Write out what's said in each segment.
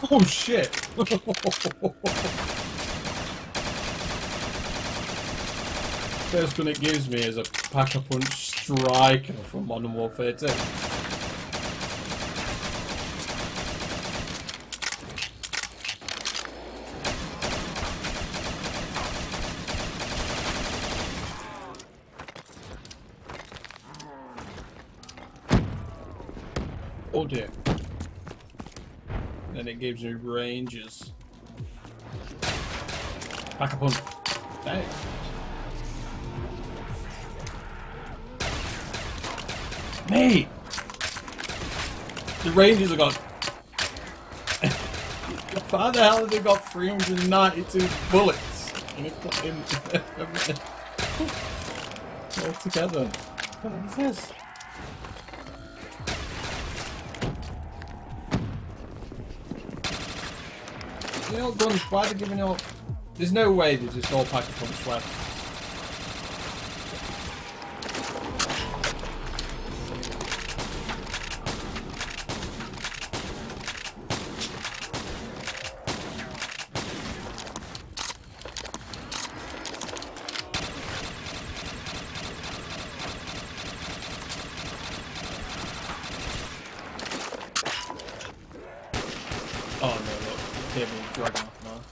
Oh shit! First one it gives me is a Pack-a-Punch Striker from Modern Warfare 2. Oh dear. Then it gives me ranges. Pack-a-Punch. Hey. Mate! The Rangers have got... How the hell have they got 392 bullets? In everything. All together. What is this? You know, guns, why are they giving up? There's no way they just all Pack-a-Punch weapons. Oh no, look, the cable is dragging off now.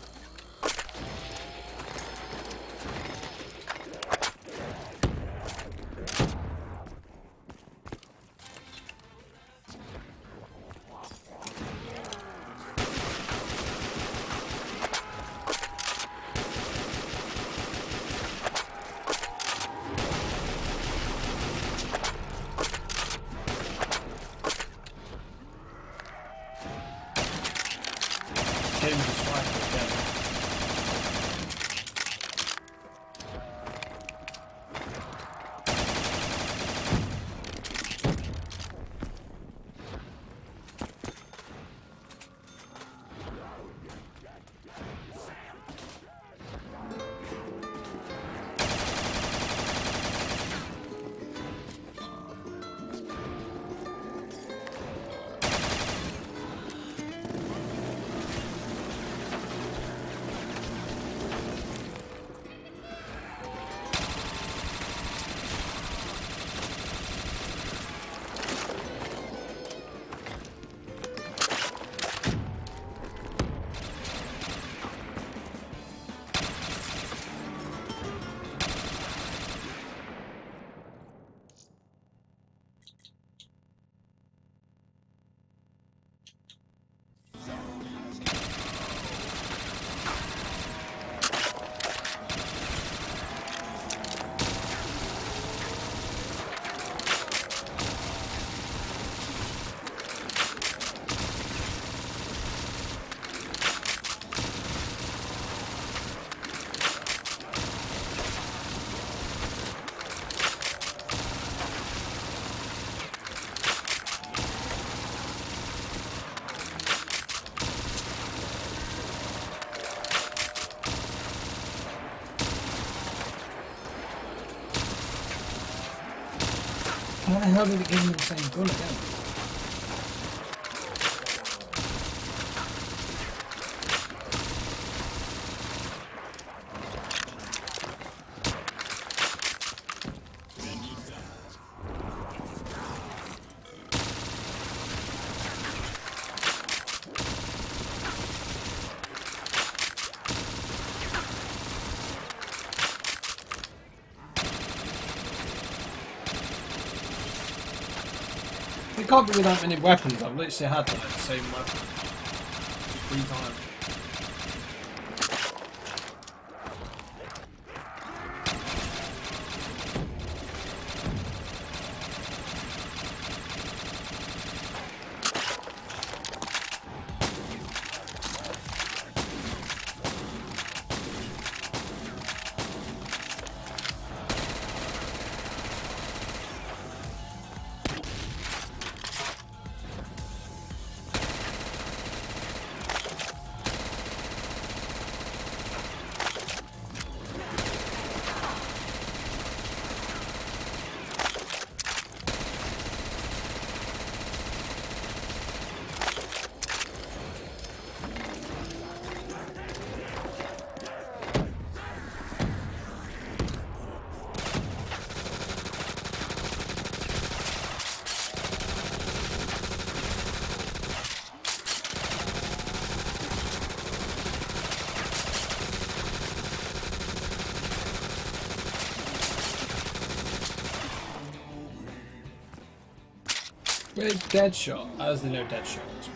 Cable is striking again. How the hell did it give me the same gun again? It can't be with that many weapons. I've literally had like, the same weapon 3 times. Where's Deadshot? As they know Deadshot.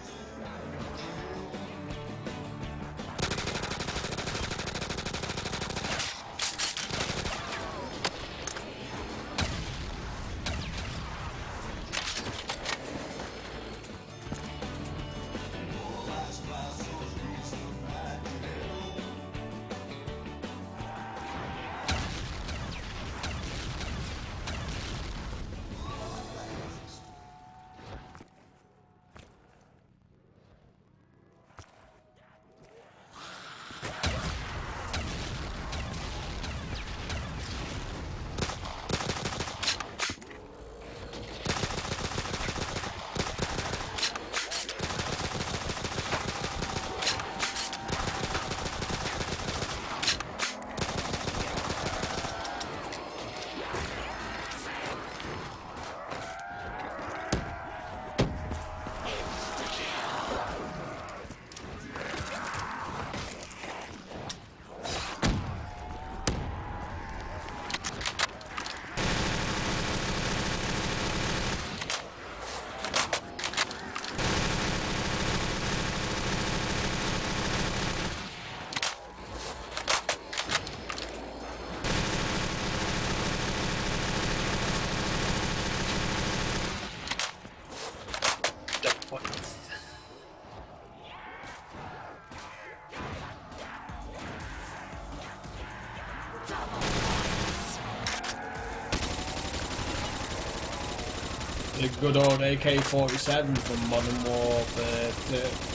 The good old AK-47 from Modern Warfare 2.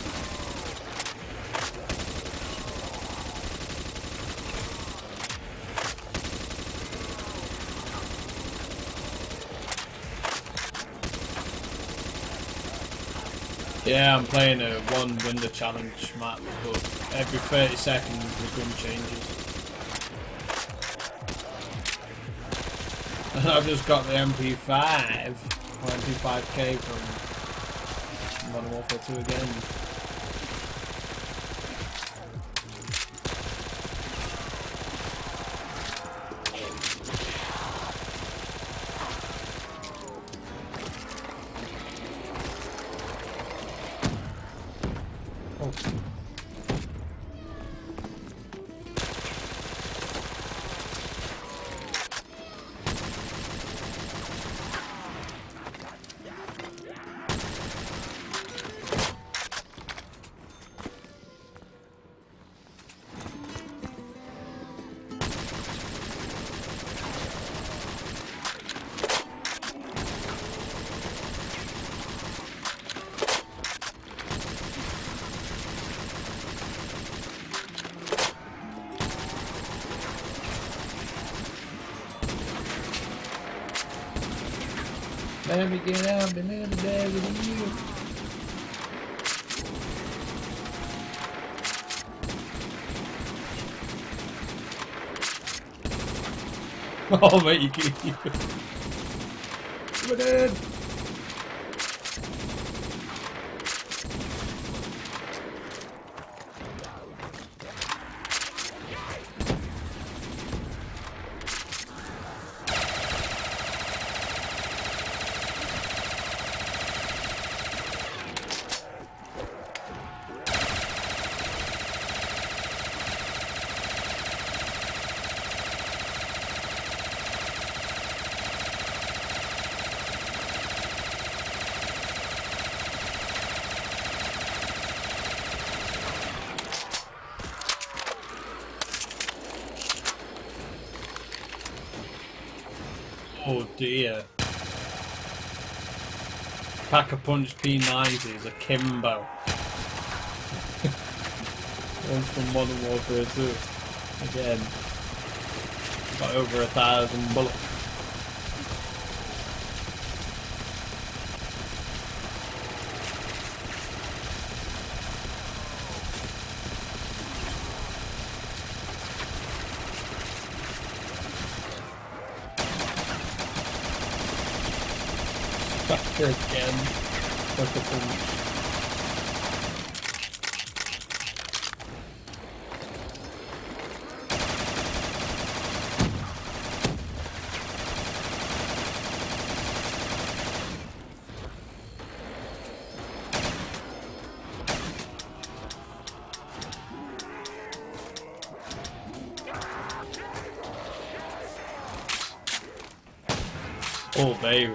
Yeah, I'm playing a one window challenge map, but every 30 seconds the gun changes. And I've just got the MP5 or MP5K from Modern Warfare 2 again. Let me get out and let me die with you. Oh mate, you keep Come on. Oh dear. Pack-a-Punch P90 is a Kimbo. One's from Modern Warfare 2. Again. Got over 1,000 bullets. Back again. Pack-a-Punch. Oh, baby.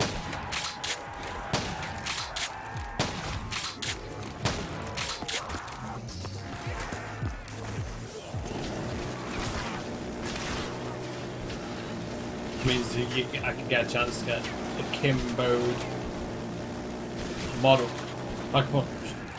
Means I can get a chance to get a Kimboed model. Like what?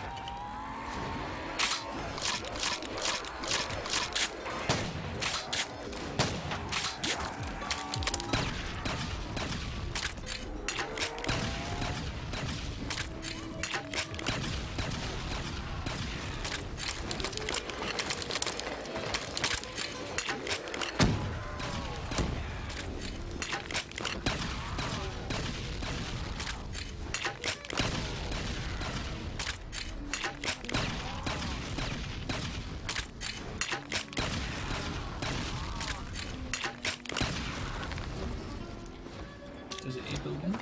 Does it eat again?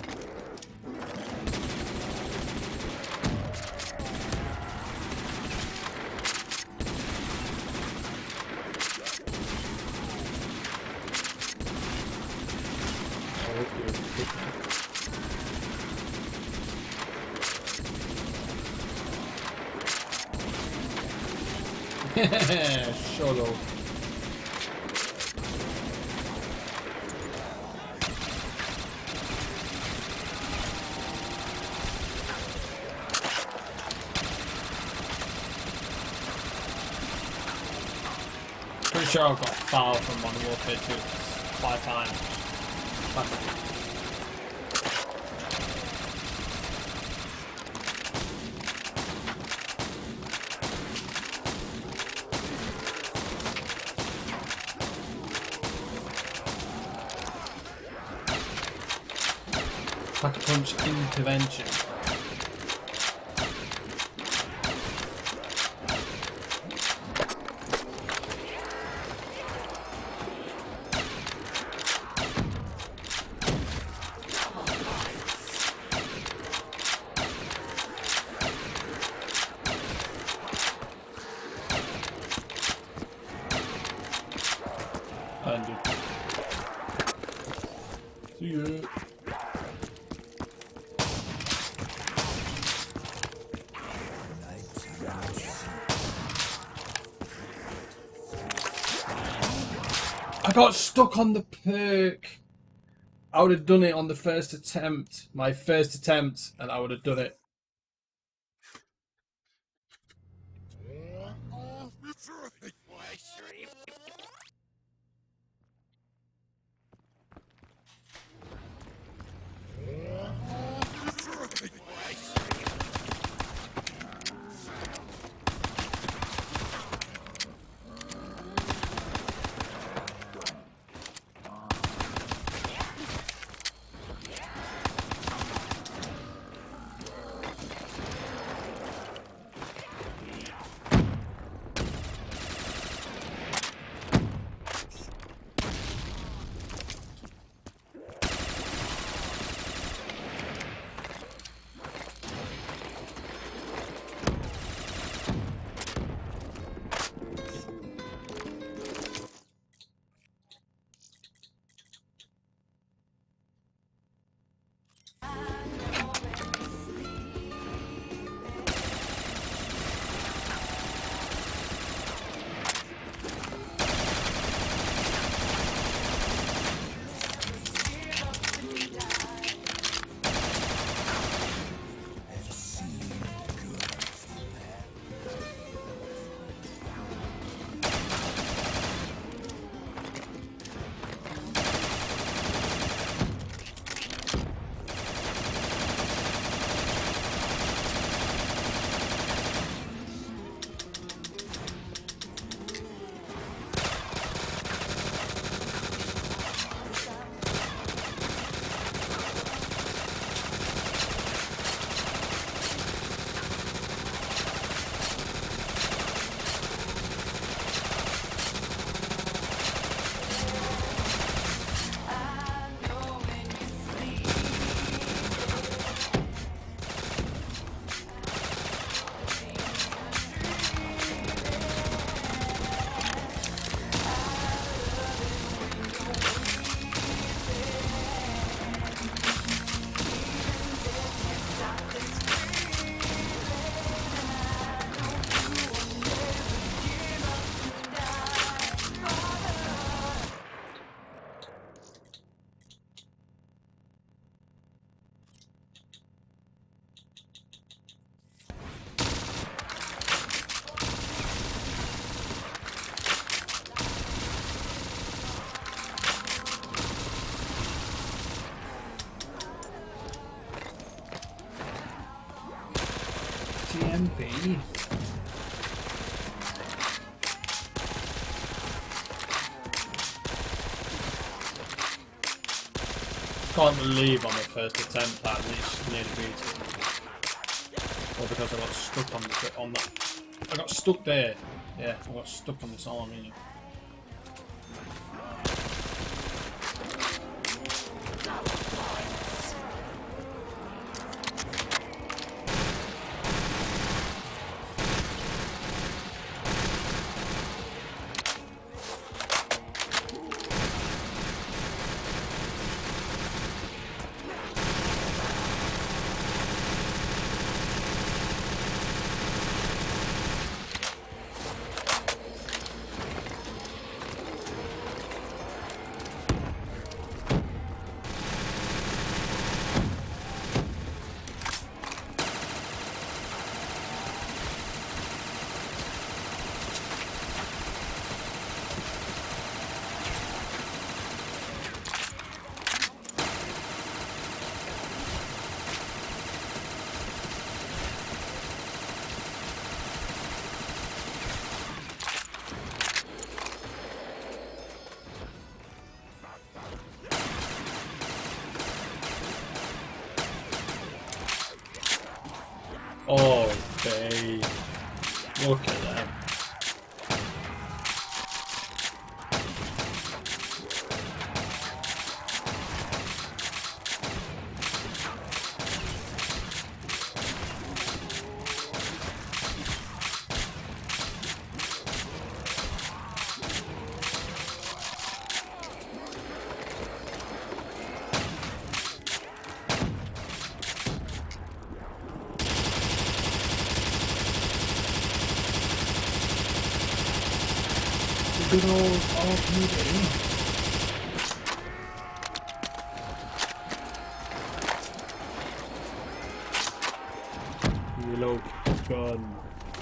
Solo. Pretty sure I've got foul from Modern Warfare 2 5 times. Pack a punch intervention. See ya. I got stuck on the perk. I would have done it on the first attempt. My first attempt, and I would have done it. TMP. Can't believe on the first attempt I nearly beat it. Or because I got stuck on that. I got stuck there. Yeah, I got stuck on this arm, you know. Oh, babe. Look at them. Good old RPG. Reload gun.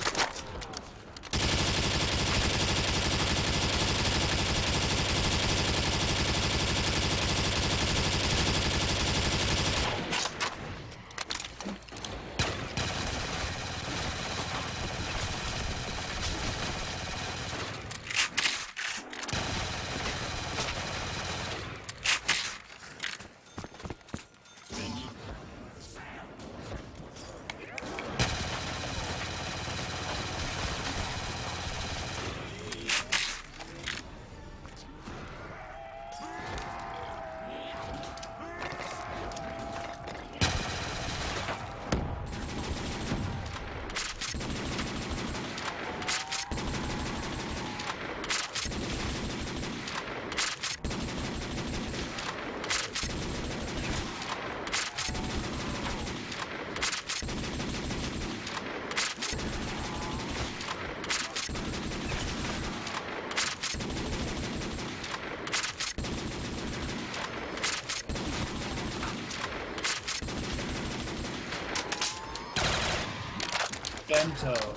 Bento.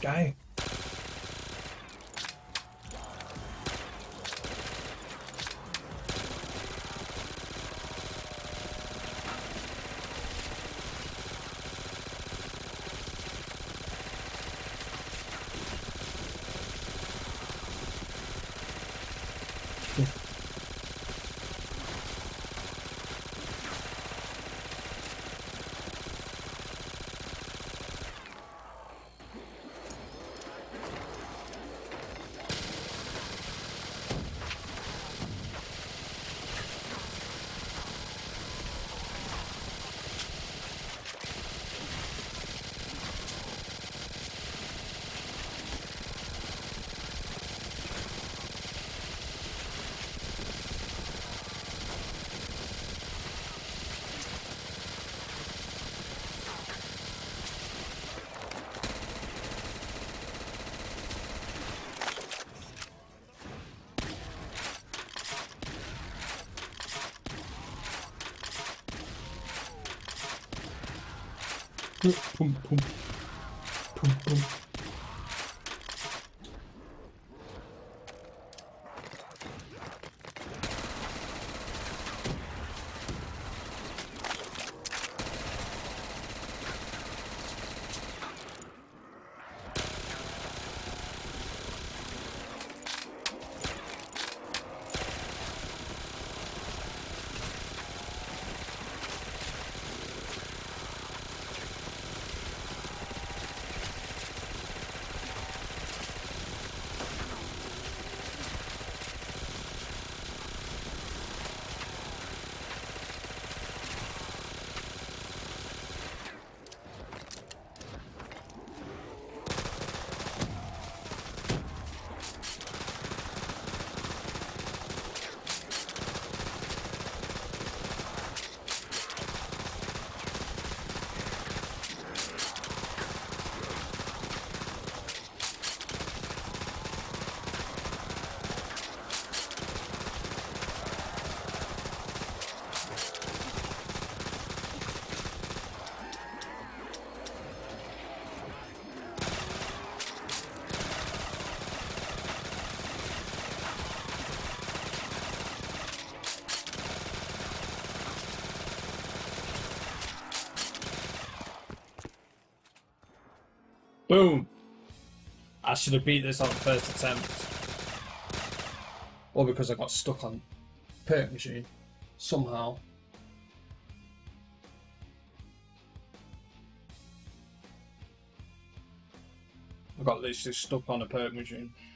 guy. Pum, pum. Pum, pum. Boom! I should have beat this on the first attempt. Or because I got stuck on perk machine. Somehow. I got literally stuck on a perk machine.